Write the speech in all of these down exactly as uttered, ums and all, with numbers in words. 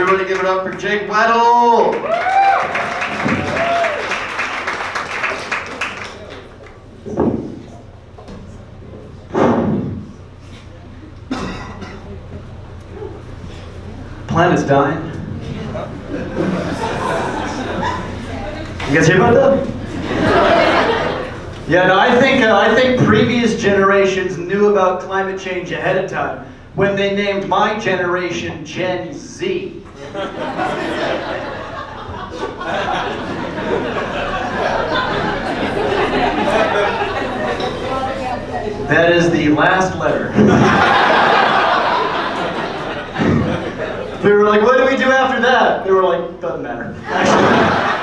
Everybody give it up for Jake Weddle! Planet's dying. You guys hear about that? Yeah, no, I think uh, I think previous generations knew about climate change ahead of time when they named my generation Gen Z. That is the last letter. They were like, what do we do after that? They were like, doesn't matter. Actually,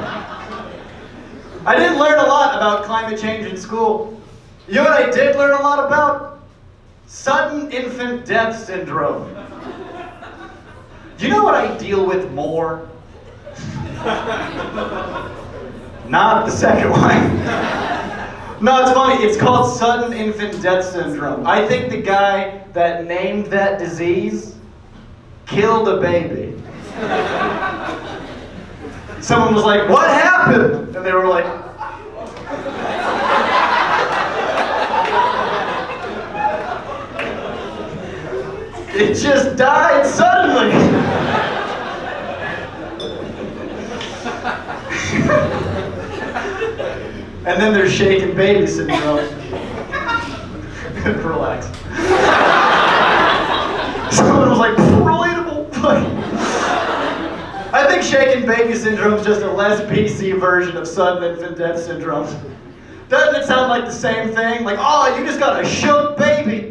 I didn't learn a lot about climate change in school. You know what I did learn a lot about? Sudden infant death syndrome. Do you know what I deal with more? Not the second one. No, it's funny. It's called sudden infant death syndrome. I think the guy that named that disease killed a baby. Someone was like, what happened? And they were like, it just died suddenly. And then there's shaken baby syndrome. Relax. Someone was like, relatable. I think shaken baby syndrome is just a less P C version of sudden infant death syndrome. Doesn't it sound like the same thing? Like, oh, you just got a shook baby.